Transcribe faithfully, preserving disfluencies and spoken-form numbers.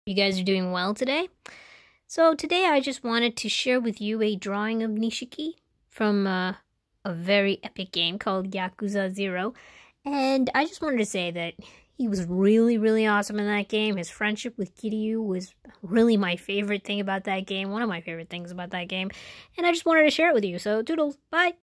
you guys are doing well today. So today I just wanted to share with you a drawing of Nishiki from uh, a very epic game called Yakuza Zero. And I just wanted to say that he was really, really awesome in that game. His friendship with Kiryu was really my favorite thing about that game. One of my favorite things about that game. And I just wanted to share it with you. So, toodles. Bye.